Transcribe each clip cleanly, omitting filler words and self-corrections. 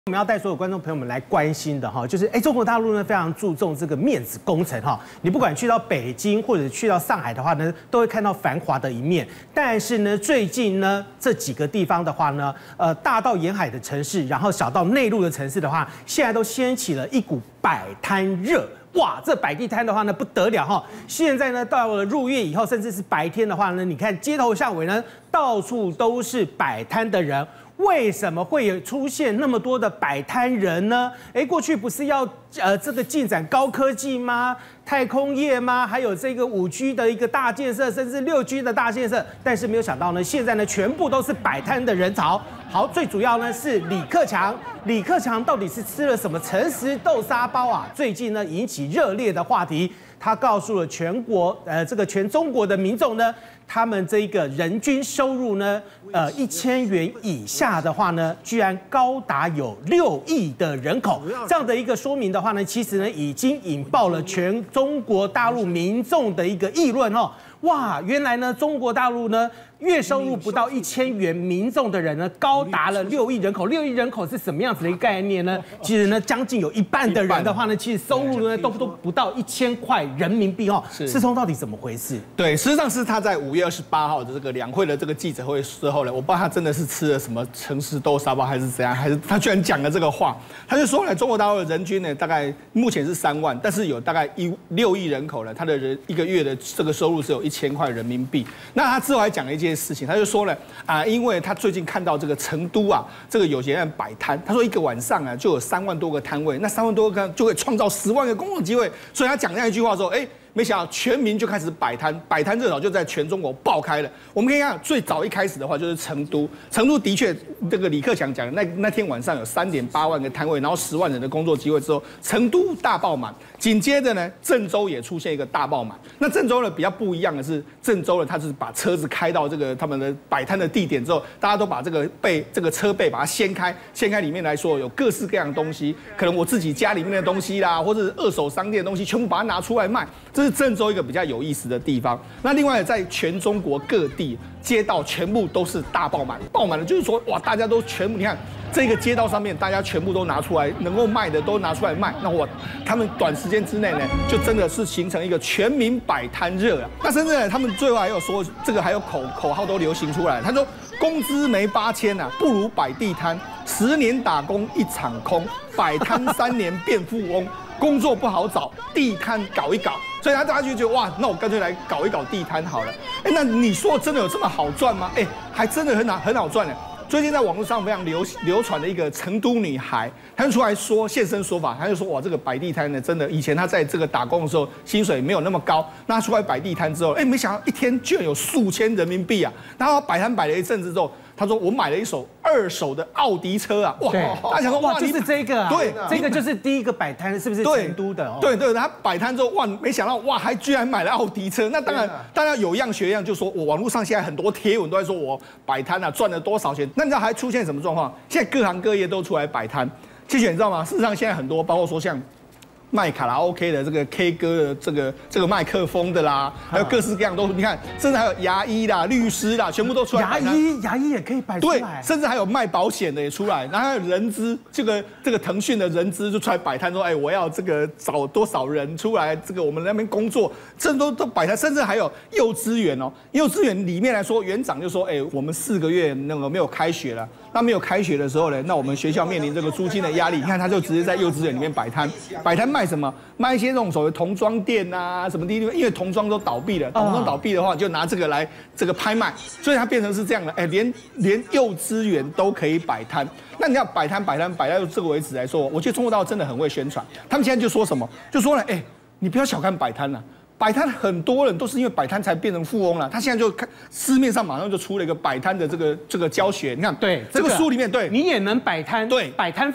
我们要带所有观众朋友们来关心的哈，就是中国大陆呢非常注重这个面子工程哈。你不管去到北京或者去到上海的话呢，都会看到繁华的一面。但是呢，最近呢这几个地方的话呢，大到沿海的城市，然后小到内陆的城市的话，现在都掀起了一股摆摊热。哇，这摆地摊的话呢不得了哈！现在呢到了入夜以后，甚至是白天的话呢，你看街头巷尾呢到处都是摆摊的人。为什么会有出现那么多的摆摊人呢？过去不是要这个进展高科技吗？太空业吗？还有这个5G 的一个大建设，甚至6G 的大建设，但是没有想到呢，现在呢全部都是摆摊的人潮。好，最主要呢是李克强，李克强到底是吃了什么诚实豆沙包啊？最近呢引起热烈的话题，他告诉了全国全中国的民众呢。他们这个人均收入呢，1000元以下的话呢，居然高达有6亿的人口，这样的一个说明的话呢，其实呢已经引爆了全中国大陆民众的一个议论哦。哇，原来呢中国大陆呢月收入不到1000元民众的人呢，高达了6亿人口。6亿人口是什么样子的一个概念呢？其实呢，将近有一半的人的话呢，其实收入呢都不到1000块人民币哦。世聪到底怎么回事？ 对，实际上是他在5月28号的这个两会的这个记者会之后呢，我不知道他真的是吃了什么诚实豆沙包还是怎样，还是他居然讲了这个话，他就说呢，中国大陆的人均呢大概目前是3万，但是有大概6亿人口呢，他的人一个月的这个收入是有1000块人民币。那他之后还讲了一件事情，他就说呢因为他最近看到这个成都啊，这个有些人摆摊，他说一个晚上啊就有3万多个摊位，那3万多个就会创造10万个工作机会，所以他讲那一句话说，没想到全民就开始摆摊，摆摊热潮就在全中国爆开了。我们可以看最早一开始的话就是成都，成都的确这个李克强讲的那天晚上有3.8万个摊位，然后10万人的工作机会之后，成都大爆满。紧接着呢，郑州也出现一个大爆满。那郑州呢比较不一样的是，郑州呢它是把车子开到这个他们的摆摊的地点之后，大家都把这个车背把它掀开，掀开里面来说有各式各样的东西，可能我自己家里面的东西啦，或者是二手商店的东西，全部把它拿出来卖。这是郑州一个比较有意思的地方。那另外在全中国各地街道全部都是大爆满，爆满了就是说哇，大家都全部你看这个街道上面，大家全部都拿出来，能够卖的都拿出来卖。那他们短时间之内呢，就真的是形成一个全民摆摊热啊。那甚至呢，他们最后还有说这个还有口号都流行出来，他说工资没8000啊，不如摆地摊，10年打工一场空，摆摊3年变富翁。工作不好找，地摊搞一搞，所以大家就觉得哇，那我干脆来搞一搞地摊好了。那你说真的有这么好赚吗？还真的很好赚呢。最近在网络上非常流传的一个成都女孩，她就出来现身说法，她就说哇，这个摆地摊呢，真的以前她在这个打工的时候薪水没有那么高，那她出来摆地摊之后，没想到一天居然有数千人民币啊！然后摆摊摆了一阵子之后，他说：“我买了一手2手的奥迪车啊！”哇，大家想说哇， 就是这个啊， 对， 这个就是第一个摆摊，是不是成都的？ 对，他摆摊之后哇，没想到哇，还居然买了奥迪车。那当然，大家有样学样，就说我网络上现在很多贴文都在说我摆摊啊赚了多少钱。那你知道还出现什么状况？现在各行各业都出来摆摊。其实你知道吗？事实上现在很多，包括说像卖卡拉 OK 的这个 K 歌的这个麦克风的啦，还有各式各样都，你看，甚至还有牙医啦、律师啦，全部都出来摆摊。 牙医也可以摆出来。 对，甚至还有卖保险的也出来，然后还有人资，这个腾讯的人资就出来摆摊说，我要这个找多少人出来，这个我们那边工作，这都摆摊，甚至还有幼稚园哦，幼稚园里面来说，园长就说，我们4个月那个没有开学了。那没有开学的时候呢，那我们学校面临这个租金的压力，你看他就直接在幼稚园里面摆摊，卖什么？卖一些这种所谓童装店啊，什么地方？因为童装都倒闭了，童装倒闭的话，就拿这个来这个拍卖，所以它变成是这样的，连幼稚园都可以摆摊。那你要摆摊摆到这个为止来说，我觉得中国大陆真的很会宣传。他们现在就说什么？就说呢，你不要小看摆摊了。摆摊很多人都是因为摆摊才变成富翁了。他现在就看市面上马上就出了一个摆摊的这个教学，你看， 对这个书里面，对你也能摆摊， 对摆摊法。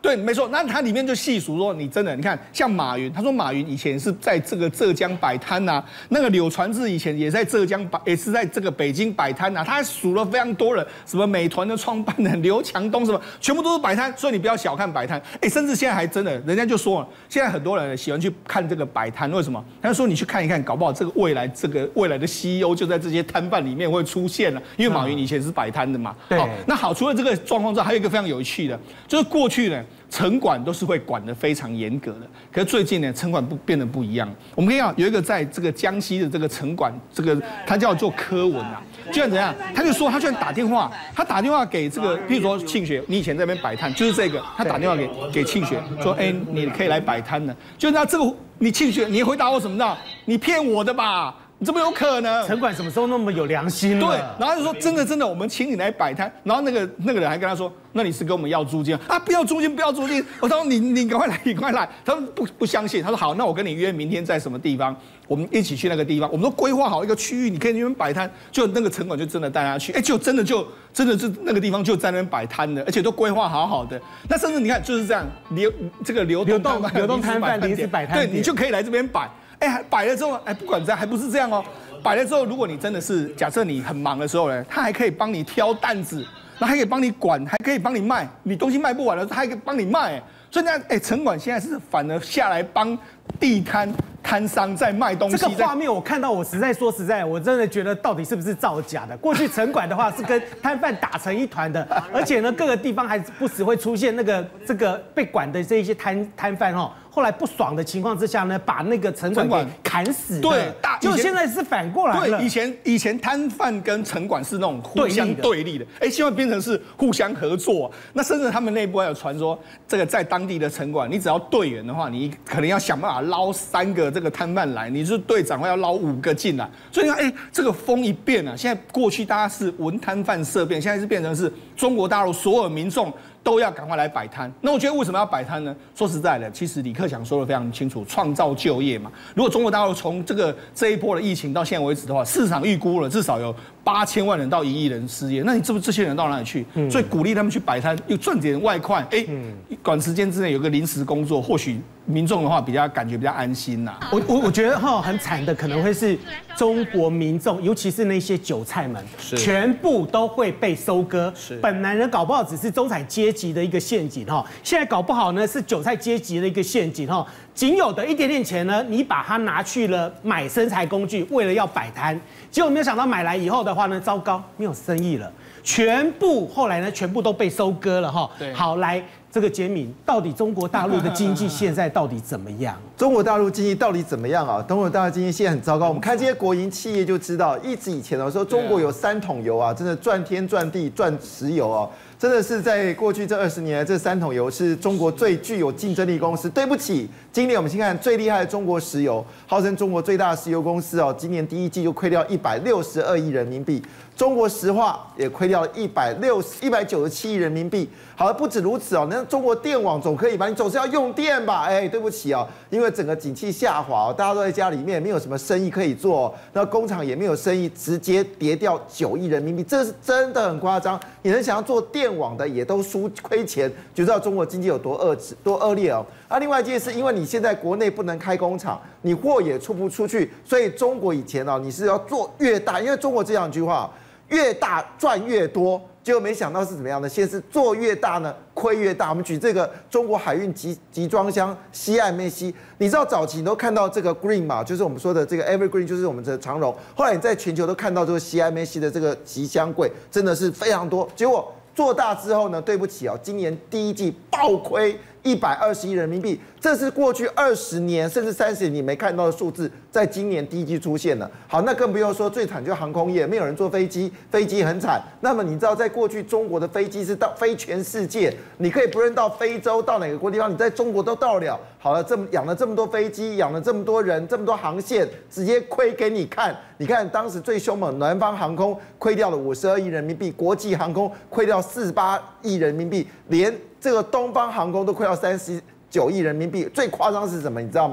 对，没错。那它里面就细数说，你真的，你看像马云，他说马云以前是在这个浙江摆摊呐，那个柳传志以前也在浙江也是在这个北京摆摊呐，他还数了非常多人，什么美团的创办人刘强东什么，全部都是摆摊。所以你不要小看摆摊，甚至现在还真的，人家就说了，现在很多人喜欢去看这个摆摊，为什么？他就说你去看一看，搞不好这个未来的 CEO 就在这些摊贩里面会出现了，因为马云以前是摆摊的嘛。 对。 那好，除了这个状况之外，还有一个非常有趣的，就是过去呢，城管都是会管得非常严格的，可是最近呢，城管变得不一样。我们可以看有一个在这个江西的这个城管，这个他叫做柯文啊，居然怎样？他就说他居然打电话给这个，譬如说庆学，你以前在那边摆摊，就是这个，他打电话给庆学说，你可以来摆摊了。就那这个，你庆学，你回答我什么呢？你骗我的吧？你怎么有可能？ 城管什么时候那么有良心了？ 对，然后他就说真的，我们请你来摆摊。然后那个人还跟他说，那你是跟我们要租金啊？不要租金，不要租金。我说你赶快来，你赶快来。他们不相信，他说好，那我跟你约明天在什么地方，我们一起去那个地方。我们都规划好一个区域，你可以去那边摆摊。就那个城管就真的带他去，就真的是那个地方就在那边摆摊的，而且都规划好的。那甚至你看就是这样，流动摊贩临时摆摊，对你就可以来这边摆。摆了之后，不管这样，还不是这样哦。摆了之后，如果你真的是假设你很忙的时候呢，他还可以帮你挑担子，那还可以帮你管，还可以帮你卖。你东西卖不完了，他还可以帮你卖。所以那城管现在是反而下来帮地摊商在卖东西。 这个画面我看到，我说实在，我真的觉得到底是不是造假的？过去城管的话是跟摊贩打成一团的，而且呢，各个地方还不时会出现这个被管的这一些摊贩哦。后来不爽的情况之下呢，把那个城管给砍死。 对， 就现在是反过来了。 对，以前摊贩跟城管是那种互相对立的，现在变成是互相合作。那甚至他们内部还有传说，这个在当地的城管，你只要队员的话，你可能要想办法捞3个这个摊贩来，你是队长要捞5个进来。所以你看，这个风一变啊，现在过去大家是闻摊贩色变，现在是变成是中国大陆所有民众都要赶快来摆摊。那我觉得为什么要摆摊呢？说实在的，其实李克强说的非常清楚，创造就业嘛。如果中国大陆从这一波的疫情到现在为止的话，市场预估了至少有8000万人到1亿人失业，那你这些人到哪里去？所以鼓励他们去摆摊，又赚点外快，短时间之内有个临时工作，或许民众的话感觉比较安心呐。 我觉得很惨的可能会是中国民众，尤其是那些韭菜们，全部都会被收割。本来呢搞不好只是中产阶级的一个陷阱现在搞不好呢是韭菜阶级的一个陷阱仅有的一点点钱呢，你把它拿去了买生财工具，为了要摆摊，结果没有想到买来以后的话呢，糟糕，没有生意了，后来呢全部都被收割了好，来这个杰敏，到底中国大陆的经济现在到底怎么样？ 中国大陆经济到底怎么样啊？中国大陆经济现在很糟糕。我们看这些国营企业就知道，一直以前说中国有3桶油啊，真的赚天赚地赚石油哦。真的是在过去这20年来，这3桶油是中国最具有竞争力公司。对不起，今年我们先看最厉害的中国石油，号称中国最大的石油公司今年第1季就亏掉162亿人民币。中国石化也亏掉了197亿人民币。好了，不止如此那中国电网总可以吧？你总是要用电吧？对不起因为整个景气下滑大家都在家里面，没有什么生意可以做那工厂也没有生意，直接跌掉9亿人民币，这是真的很夸张。你能想要做电网的也都亏钱，就知道中国经济有多恶劣另外一件事，因为你现在国内不能开工厂，你货也出不出去，所以中国以前你是要做越大，因为中国这样一句话，越大赚越多。结果没想到是怎么样呢？先是做越大呢，亏越大。我们举这个中国海运集装箱CIMC，你知道早期你都看到这个 Green 嘛，就是我们说的这个 Evergreen， 就是我们的长荣。后来你在全球都看到这个 CIMC 的这个集箱柜，真的是非常多。结果做大之后呢，对不起今年第1季暴亏120亿人民币，这是过去20年甚至30年你没看到的数字，在今年第1季出现了。好，那更不用说最惨就是航空业，没有人坐飞机，飞机很惨。那么你知道，在过去中国的飞机是飞全世界，你可以不论到非洲到哪个地方，你在中国都到了。好了，养了这么多飞机，养了这么多人，这么多航线，直接亏给你看。你看当时最凶猛，南方航空亏掉了52亿人民币，国际航空亏掉48亿人民币，连这个东方航空都亏掉39亿人民币。最夸张是什么？你知道吗？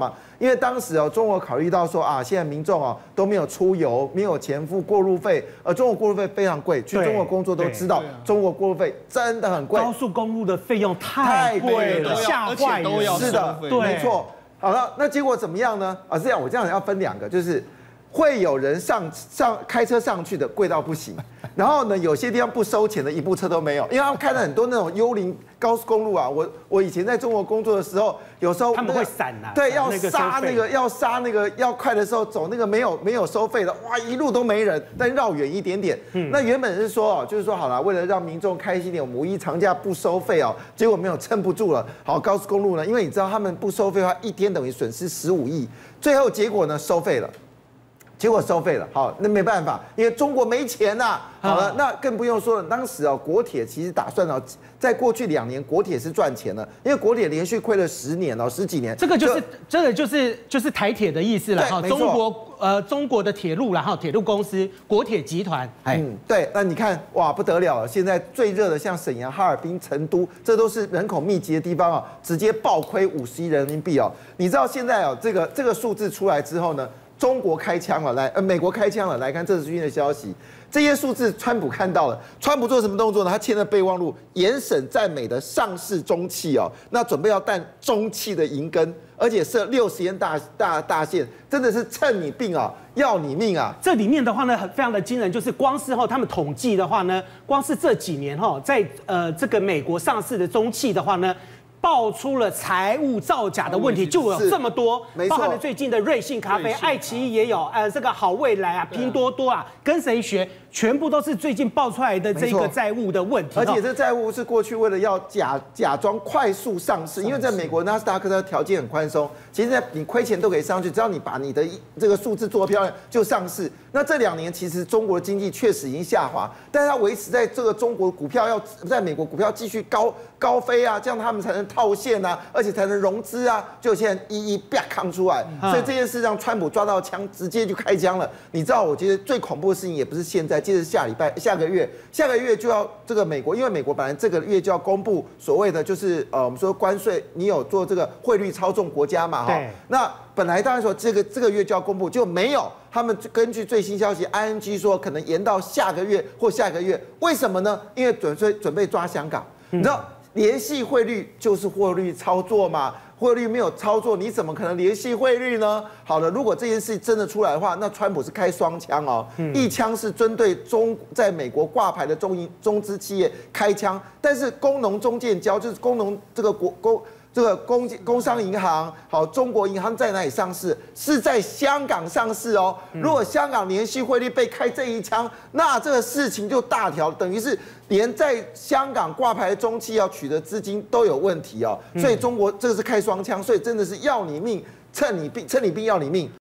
因为当时中国考虑到说啊，现在民众都没有出游，没有钱付过路费，中国过路费非常贵，去中国工作都知道，中国过路费真的很贵， 高速公路的费用太贵了，吓坏人。 是的，对，没错。好了，那结果怎么样呢？是这样，我这样要分2个，就是会有人开车上去的贵到不行，然后呢，有些地方不收钱的，一部车都没有，因为他们开了很多那种幽灵高速公路啊。我以前在中国工作的时候，有时候他们会闪啊， 对，要杀那个要快的时候走那个没有收费的，哇，一路都没人，但绕远一点点。那原本是说就是说好了，为了让民众开心点，我们5一长假不收费结果没有撑不住了。好，高速公路呢，因为你知道他们不收费的话，一天等于损失15亿，最后结果呢收费了。好，那没办法，因为中国没钱呐。好了，那更不用说了。当时国铁其实打算在过去2年，国铁是赚钱的，因为国铁连续亏了10年10几年。 这个就是台铁的意思了哈。中国的铁路啦哈，铁路公司国铁集团。 对。那你看哇，不得了了！现在最热的像沈阳、哈尔滨、成都，这都是人口密集的地方直接暴亏50亿人民币你知道现在这个数字出来之后呢？中国开枪了，美国开枪了，来看这是最新的消息。这些数字，川普看到了。川普做什么动作呢？他签了备忘录，严审在美的上市中企那准备要淡中企的银根，而且设60天大限，真的是趁你病要你命啊！ 这里面的话呢，非常的惊人，就是光是他们统计的话呢，光是这几年在这个美国上市的中企的话呢。爆出了财务造假的问题就有这么多，包含了最近的瑞幸咖啡、爱奇艺也有，这个好未来啊、拼多多啊，跟谁学？全部都是最近爆出来的这个债务的问题。 而且这债务是过去为了要假装快速上市，因为在美国纳斯达克的条件很宽松，其实你亏钱都可以上去，只要你把你的这个数字做漂亮就上市。那这2年其实中国的经济确实已经下滑，但是它维持在这个中国股票在美国股票继续高飞这样他们才能套现而且才能融资就现在一啪扛出来，所以这件事让川普抓到枪，直接就开枪了。你知道，我觉得最恐怖的事情也不是现在，接着下个月就要这个美国，因为美国本来这个月就要公布所谓的就是我们说关税，你有做这个汇率操纵国家嘛那本来当然说这个月就要公布，就没有。他们根据最新消息 ，ING 说可能延到下个月或下个月，为什么呢？因为准备抓香港，你知道。联系汇率就是汇率操作嘛，汇率没有操作，你怎么可能联系汇率呢？好了，如果这件事真的出来的话，那川普是开双枪一枪是针对在美国挂牌的中资企业开枪，但是工农中建交就是工农这个工商银行好，中国银行在哪里上市？是在香港上市如果香港联系汇率被开这一枪，那这个事情就大条，等于是连在香港挂牌的中企要取得资金都有问题所以中国这个是开双枪，所以真的是要你命，趁你病要你命。